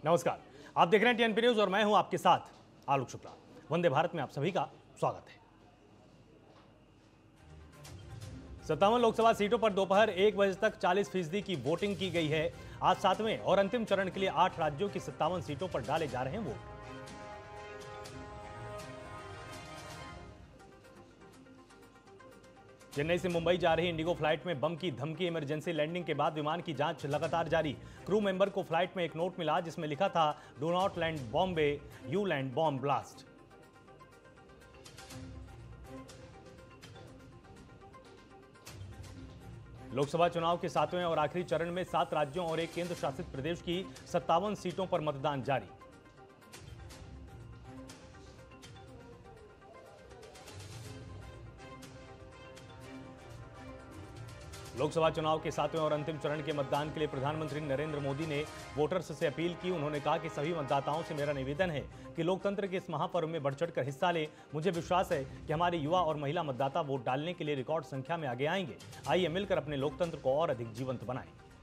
नमस्कार, आप देख रहे हैं टीएनपी न्यूज और मैं हूं आपके साथ आलोक शुक्ला। वंदे भारत में आप सभी का स्वागत है। 57 लोकसभा सीटों पर दोपहर 1 बजे तक 40% की वोटिंग की गई है। आज 7वें और अंतिम चरण के लिए 8 राज्यों की 57 सीटों पर डाले जा रहे हैं वोट। चेन्नई से मुंबई जा रही इंडिगो फ्लाइट में बम की धमकी। इमरजेंसी लैंडिंग के बाद विमान की जांच लगातार जारी। क्रू मेंबर को फ्लाइट में एक नोट मिला जिसमें लिखा था, do not land Bombay, you land bomb blast. Lok Sabha चुनाव के 7वें और आखिरी चरण में 7 राज्यों और एक केंद्र शासित प्रदेश की 57 सीटों पर मतदान जारी। लोकसभा चुनाव के 7वें और अंतिम चरण के मतदान के लिए प्रधानमंत्री नरेंद्र मोदी ने वोटर्स से अपील की। उन्होंने कहा कि सभी मतदाताओं से मेरा निवेदन है कि लोकतंत्र के इस महापर्व में बढ़ चढ़कर हिस्सा लें। मुझे विश्वास है कि हमारे युवा और महिला मतदाता वोट डालने के लिए रिकॉर्ड संख्या में आगे आएंगे। आइए मिलकर अपने लोकतंत्र को और अधिक जीवंत बनाएं।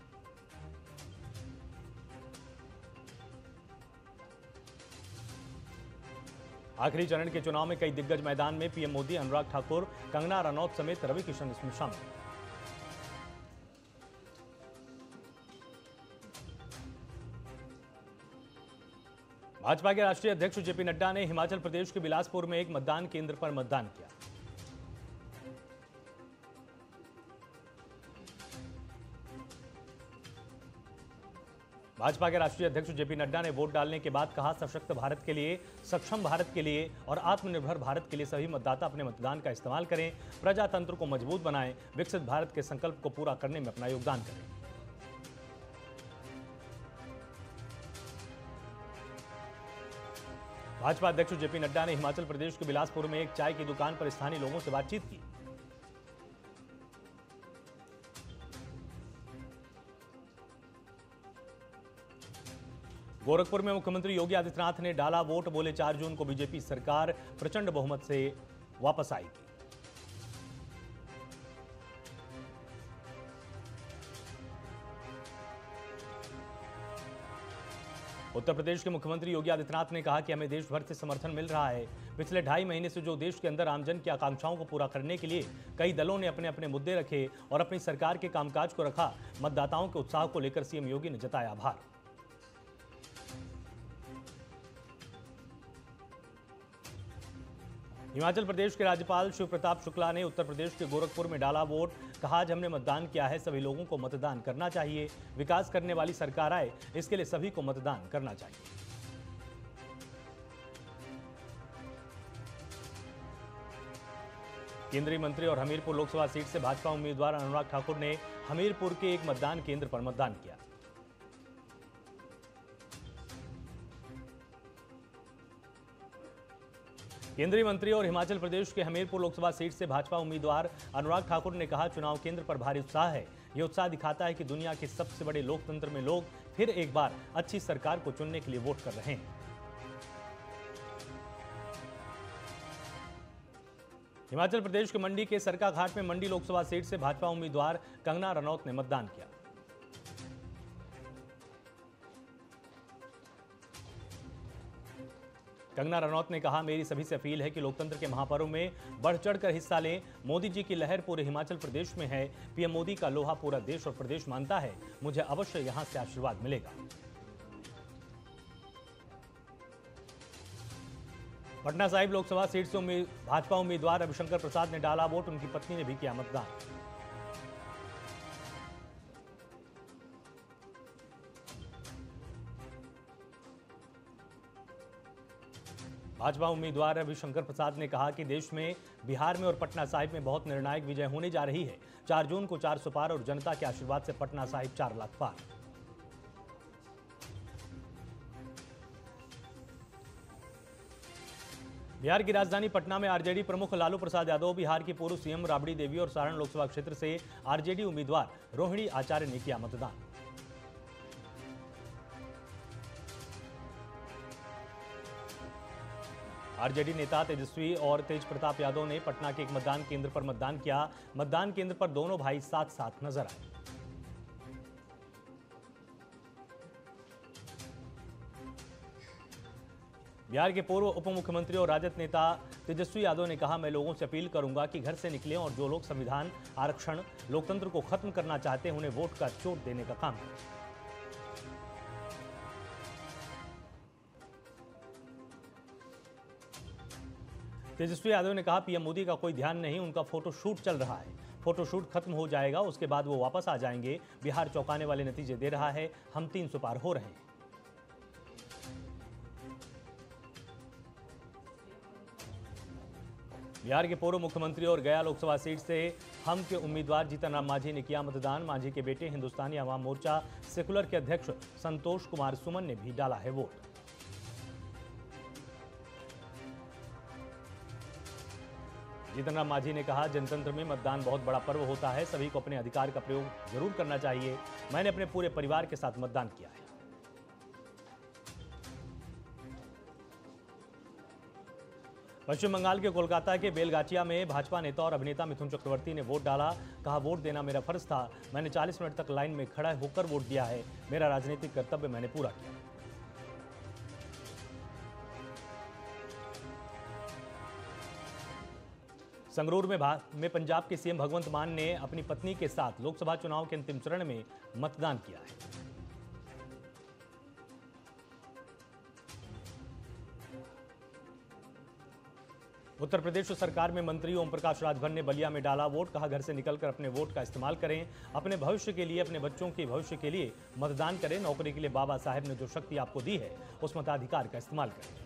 आखिरी चरण के चुनाव में कई दिग्गज मैदान में पीएम मोदी, अनुराग ठाकुर, कंगना रनौत समेत रवि किशन इसमें शामिल। भाजपा के राष्ट्रीय अध्यक्ष जेपी नड्डा ने हिमाचल प्रदेश के बिलासपुर में एक मतदान केंद्र पर मतदान किया। भाजपा के राष्ट्रीय अध्यक्ष जेपी नड्डा ने वोट डालने के बाद कहा, सशक्त भारत के लिए, सक्षम भारत के लिए और आत्मनिर्भर भारत के लिए सभी मतदाता अपने मतदान का इस्तेमाल करें, प्रजातंत्र को मजबूत बनाएं, विकसित भारत के संकल्प को पूरा करने में अपना योगदान करें। भाजपा अध्यक्ष जेपी नड्डा ने हिमाचल प्रदेश के बिलासपुर में एक चाय की दुकान पर स्थानीय लोगों से बातचीत की। गोरखपुर में मुख्यमंत्री योगी आदित्यनाथ ने डाला वोट, बोले 4 जून को बीजेपी सरकार प्रचंड बहुमत से वापस आएगी। उत्तर प्रदेश के मुख्यमंत्री योगी आदित्यनाथ ने कहा कि हमें देश भर से समर्थन मिल रहा है। पिछले 2.5 महीने से जो देश के अंदर आमजन की आकांक्षाओं को पूरा करने के लिए कई दलों ने अपने अपने मुद्दे रखे और अपनी सरकार के कामकाज को रखा। मतदाताओं के उत्साह को लेकर सीएम योगी ने जताया आभार। हिमाचल प्रदेश के राज्यपाल शिव प्रताप शुक्ला ने उत्तर प्रदेश के गोरखपुर में डाला वोट। कहा, आज हमने मतदान किया है, सभी लोगों को मतदान करना चाहिए। विकास करने वाली सरकार आए, इसके लिए सभी को मतदान करना चाहिए। केंद्रीय मंत्री और हमीरपुर लोकसभा सीट से भाजपा उम्मीदवार अनुराग ठाकुर ने हमीरपुर के एक मतदान केंद्र पर मतदान किया। केंद्रीय मंत्री और हिमाचल प्रदेश के हमीरपुर लोकसभा सीट से भाजपा उम्मीदवार अनुराग ठाकुर ने कहा, चुनाव केंद्र पर भारी उत्साह है। यह उत्साह दिखाता है कि दुनिया के सबसे बड़े लोकतंत्र में लोग फिर एक बार अच्छी सरकार को चुनने के लिए वोट कर रहे हैं। हिमाचल प्रदेश के मंडी के सरका घाट में मंडी लोकसभा सीट से भाजपा उम्मीदवार कंगना रनौत ने मतदान किया। कंगना रनौत ने कहा, मेरी सभी से अपील है कि लोकतंत्र के महापर्व में बढ़ चढ़कर हिस्सा लें। मोदी जी की लहर पूरे हिमाचल प्रदेश में है। पीएम मोदी का लोहा पूरा देश और प्रदेश मानता है। मुझे अवश्य यहां से आशीर्वाद मिलेगा। पटना साहिब लोकसभा सीट से भाजपा उम्मीदवार रविशंकर प्रसाद ने डाला वोट। उनकी पत्नी ने भी किया मतदान। भाजपा उम्मीदवार रविशंकर प्रसाद ने कहा कि देश में, बिहार में और पटना साहिब में बहुत निर्णायक विजय होने जा रही है। 4 जून को 400 पार और जनता के आशीर्वाद से पटना साहिब 4 लाख पार। बिहार की राजधानी पटना में आरजेडी प्रमुख लालू प्रसाद यादव, बिहार की पूर्व सीएम राबड़ी देवी और सारण लोकसभा क्षेत्र से आरजेडी उम्मीदवार रोहिणी आचार्य ने किया मतदान। आरजेडी नेता तेजस्वी और तेज प्रताप यादव ने पटना के एक मतदान केंद्र पर मतदान किया। मतदान केंद्र पर दोनों भाई साथ साथ नजर आए। बिहार के पूर्व उप मुख्यमंत्री और राजद नेता तेजस्वी यादव ने कहा, मैं लोगों से अपील करूंगा कि घर से निकलें और जो लोग संविधान, आरक्षण, लोकतंत्र को खत्म करना चाहते हैं उन्हें वोट का चोट देने का काम करें। तेजस्वी यादव ने कहा, पीएम मोदी का कोई ध्यान नहीं, उनका फोटोशूट चल रहा है। फोटोशूट खत्म हो जाएगा, उसके बाद वो वापस आ जाएंगे। बिहार चौंकाने वाले नतीजे दे रहा है, हम 300 पार हो रहे हैं। बिहार के पूर्व मुख्यमंत्री और गया लोकसभा सीट से हम के उम्मीदवार जीतन राम मांझी ने किया मतदान। मांझी के बेटे हिंदुस्तानी अवाम मोर्चा सेकुलर के अध्यक्ष संतोष कुमार सुमन ने भी डाला है वोट। जीतन राम मांझी ने कहा, जनतंत्र में मतदान बहुत बड़ा पर्व होता है, सभी को अपने अधिकार का प्रयोग जरूर करना चाहिए। मैंने अपने पूरे परिवार के साथ मतदान किया है। पश्चिम बंगाल के कोलकाता के बेलगाचिया में भाजपा नेता और अभिनेता मिथुन चक्रवर्ती ने वोट डाला। कहा, वोट देना मेरा फर्ज था, मैंने 40 मिनट तक लाइन में खड़ा होकर वोट दिया है। मेरा राजनीतिक कर्तव्य मैंने पूरा किया। संगरूर में पंजाब के सीएम भगवंत मान ने अपनी पत्नी के साथ लोकसभा चुनाव के अंतिम चरण में मतदान किया है। उत्तर प्रदेश सरकार में मंत्री ओम प्रकाश राजभर ने बलिया में डाला वोट। कहा, घर से निकलकर अपने वोट का इस्तेमाल करें, अपने भविष्य के लिए, अपने बच्चों के भविष्य के लिए मतदान करें। नौकरी के लिए बाबा साहेब ने जो शक्ति आपको दी है उस मताधिकार का इस्तेमाल करें।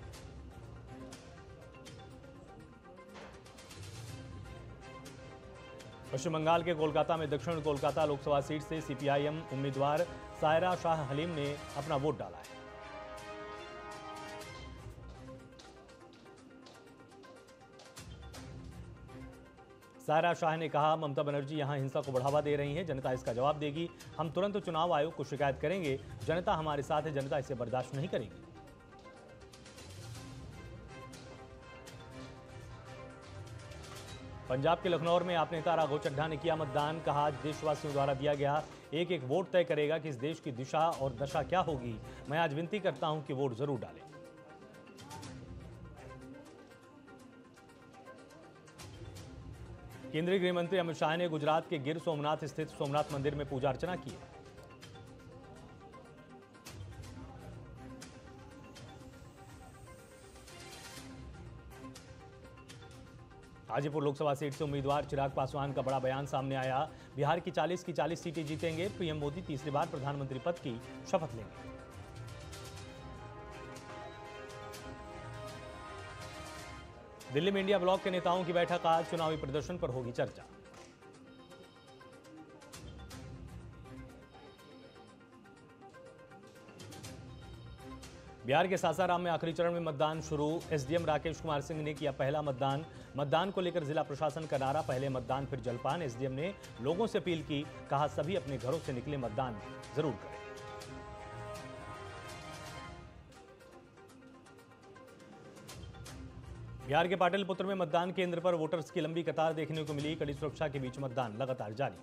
पश्चिम बंगाल के कोलकाता में दक्षिण कोलकाता लोकसभा सीट से सीपीआईएम उम्मीदवार सायरा शाह हलीम ने अपना वोट डाला है। सायरा शाह ने कहा, ममता बनर्जी यहां हिंसा को बढ़ावा दे रही हैं, जनता इसका जवाब देगी। हम तुरंत चुनाव आयोग को शिकायत करेंगे। जनता हमारे साथ है, जनता इसे बर्दाश्त नहीं करेगी। पंजाब के लखनऊ में आप नेता राघव चड्ढा ने किया मतदान। कहा, आज देशवासियों द्वारा दिया गया एक एक वोट तय करेगा कि इस देश की दिशा और दशा क्या होगी। मैं आज विनती करता हूं कि वोट जरूर डालें। केंद्रीय गृह मंत्री अमित शाह ने गुजरात के गिर सोमनाथ स्थित सोमनाथ मंदिर में पूजा अर्चना की। हाजीपुर लोकसभा सीट से उम्मीदवार चिराग पासवान का बड़ा बयान सामने आया। बिहार की 40 की 40 सीटें जीतेंगे, पीएम मोदी तीसरी बार प्रधानमंत्री पद की शपथ लेंगे। दिल्ली में इंडिया ब्लॉक के नेताओं की बैठक आज, चुनावी प्रदर्शन पर होगी चर्चा। बिहार के सासाराम में आखिरी चरण में मतदान शुरू। एसडीएम राकेश कुमार सिंह ने किया पहला मतदान। मतदान को लेकर जिला प्रशासन का नारा, पहले मतदान फिर जलपान। एसडीएम ने लोगों से अपील की, कहा सभी अपने घरों से निकले मतदान जरूर करें। बिहार के पाटलिपुत्र में मतदान केंद्र पर वोटर्स की लंबी कतार देखने को मिली। कड़ी सुरक्षा के बीच मतदान लगातार जारी।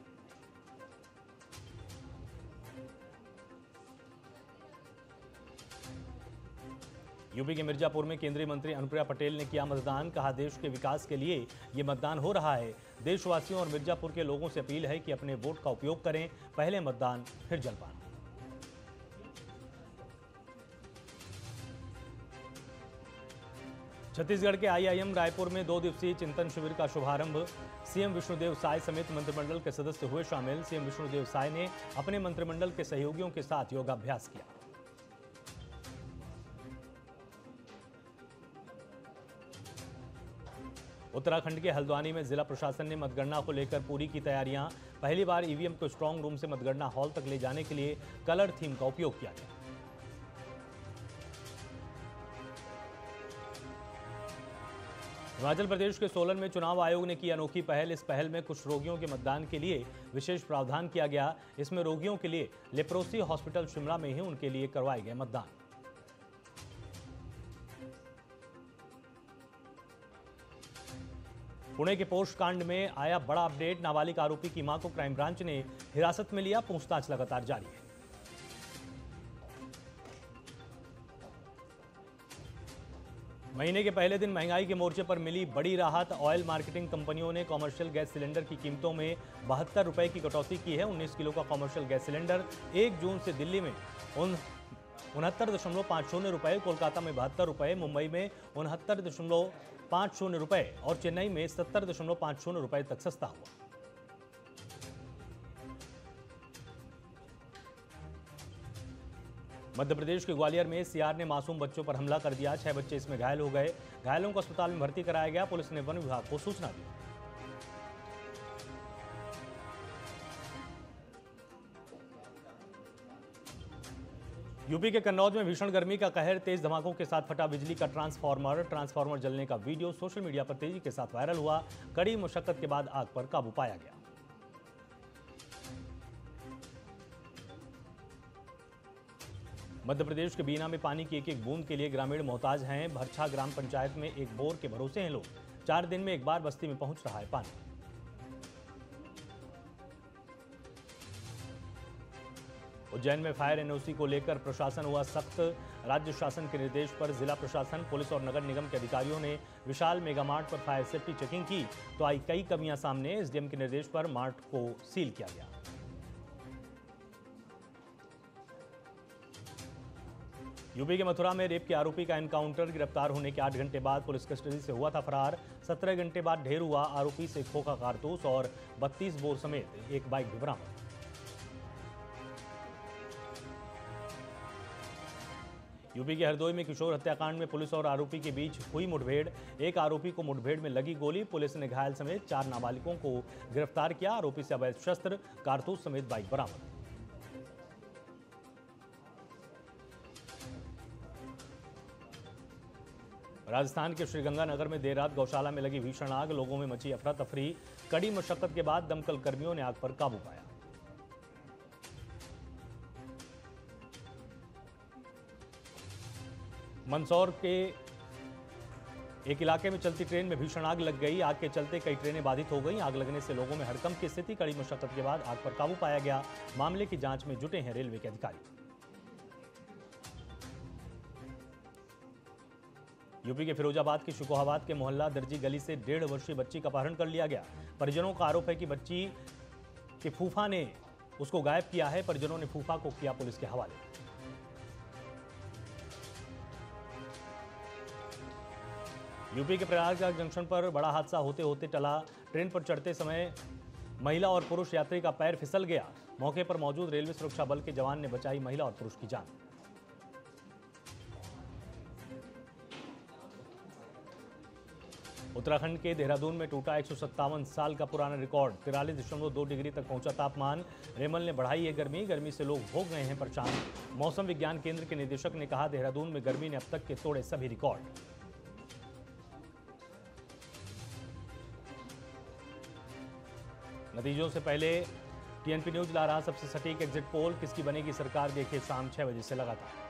यूपी के मिर्जापुर में केंद्रीय मंत्री अनुप्रिया पटेल ने किया मतदान। कहा, देश के विकास के लिए ये मतदान हो रहा है। देशवासियों और मिर्जापुर के लोगों से अपील है कि अपने वोट का उपयोग करें, पहले मतदान फिर जलपान। छत्तीसगढ़ के आईआईएम रायपुर में 2 दिवसीय चिंतन शिविर का शुभारंभ। सीएम विष्णुदेव साय समेत मंत्रिमंडल के सदस्य हुए शामिल। सीएम विष्णुदेव साय ने अपने मंत्रिमंडल के सहयोगियों के साथ योगाभ्यास किया। उत्तराखंड के हल्द्वानी में जिला प्रशासन ने मतगणना को लेकर पूरी की तैयारियां। पहली बार ईवीएम को स्ट्रांग रूम से मतगणना हॉल तक ले जाने के लिए कलर थीम का उपयोग किया गया। हिमाचल प्रदेश के सोलन में चुनाव आयोग ने की अनोखी पहल। इस पहल में कुछ रोगियों के मतदान के लिए विशेष प्रावधान किया गया। इसमें रोगियों के लिए लेप्रोसी हॉस्पिटल शिमला में ही उनके लिए करवाए गए मतदान। पुणे के पोस्ट कांड में आया बड़ा अपडेट। नाबालिग आरोपी की मां को क्राइम ब्रांच ने हिरासत में लिया। पूछताछ लगातार जारी है। महीने के पहले दिन महंगाई के मोर्चे पर मिली बड़ी राहत। ऑयल मार्केटिंग कंपनियों ने कॉमर्शियल गैस सिलेंडर की कीमतों में 72 रुपए की कटौती की है। 19 किलो का कॉमर्शियल गैस सिलेंडर 1 जून से दिल्ली में 69.50 रुपए, कोलकाता में 72 रुपए, मुंबई में 69.50 रुपए और चेन्नई में 70.50 रुपए तक सस्ता हुआ। मध्य प्रदेश के ग्वालियर में सीआर ने मासूम बच्चों पर हमला कर दिया। 6 बच्चे इसमें घायल हो गए। घायलों को अस्पताल में भर्ती कराया गया। पुलिस ने वन विभाग को सूचना दी। यूपी के कन्नौज में भीषण गर्मी का कहर, तेज धमाकों के साथ फटा बिजली का ट्रांसफार्मर जलने का वीडियो सोशल मीडिया पर तेजी के साथ वायरल हुआ। कड़ी मशक्कत के बाद आग पर काबू पाया गया। मध्य प्रदेश के बीना में पानी की एक एक बूंद के लिए ग्रामीण मोहताज हैं। भरछा ग्राम पंचायत में एक बोर के भरोसे हैं लोग। 4 दिन में एक बार बस्ती में पहुंच रहा है पानी। उज्जैन में फायर एनओसी को लेकर प्रशासन हुआ सख्त। राज्य शासन के निर्देश पर जिला प्रशासन, पुलिस और नगर निगम के अधिकारियों ने विशाल मेगा मार्ट पर फायर सेफ्टी चेकिंग की तो आई कई कमियां सामने। एसडीएम के निर्देश पर मार्ट को सील किया गया। यूपी के मथुरा में रेप के आरोपी का एनकाउंटर, गिरफ्तार होने के 8 घंटे बाद पुलिस कस्टडी से हुआ था फरार। 17 घंटे बाद ढेर हुआ। आरोपी से खोखा कारतूस और 32 बोर समेत एक बाइक भी बरामद। यूपी के हरदोई में किशोर हत्याकांड में पुलिस और आरोपी के बीच हुई मुठभेड़। एक आरोपी को मुठभेड़ में लगी गोली। पुलिस ने घायल समेत 4 नाबालिगों को गिरफ्तार किया। आरोपी से अवैध शस्त्र, कारतूस समेत बाइक बरामद। राजस्थान के श्रीगंगानगर में देर रात गौशाला में लगी भीषण आग, लोगों में मची अफरा तफरी। कड़ी मशक्कत के बाद दमकल कर्मियों ने आग पर काबू पाया। मंदसौर के एक इलाके में चलती ट्रेन में भीषण आग लग गई। आग के चलते कई ट्रेनें बाधित हो गईं। आग लगने से लोगों में हड़कंप की स्थिति। कड़ी मशक्कत के बाद आग पर काबू पाया गया। मामले की जांच में जुटे हैं रेलवे के अधिकारी। यूपी के फिरोजाबाद के शिकोहाबाद के मोहल्ला दर्जी गली से 1.5 वर्षीय बच्ची का अपहरण कर लिया गया। परिजनों का आरोप है कि बच्ची के फूफा ने उसको गायब किया है। परिजनों ने फूफा को किया पुलिस के हवाले। यूपी के प्रयागराज जंक्शन पर बड़ा हादसा होते होते टला। ट्रेन पर चढ़ते समय महिला और पुरुष यात्री का पैर फिसल गया। मौके पर मौजूद रेलवे सुरक्षा बल के जवान ने बचाई महिला और पुरुष की जान। उत्तराखंड के देहरादून में टूटा 157 साल का पुराना रिकॉर्ड। 43.2 डिग्री तक पहुंचा तापमान। रेमल ने बढ़ाई है गर्मी से लोग हो गए हैं परेशान। मौसम विज्ञान केंद्र के निदेशक ने कहा, देहरादून में गर्मी ने अब तक के तोड़े सभी रिकॉर्ड। नतीजों से पहले टीएनपी न्यूज ला रहा सबसे सटीक एग्जिट पोल। किसकी बनेगी सरकार, देखिए शाम 6 बजे से लगातार।